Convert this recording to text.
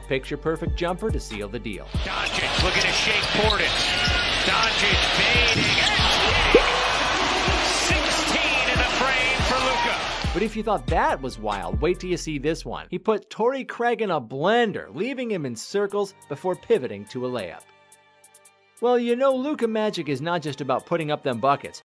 picture-perfect jumper to seal the deal. Doncic looking to shake Portis. Doncic fading and hitting. 16 in the frame for Luka. But if you thought that was wild, wait till you see this one. He put Torrey Craig in a blender, leaving him in circles before pivoting to a layup. Well, you know Luka magic is not just about putting up them buckets.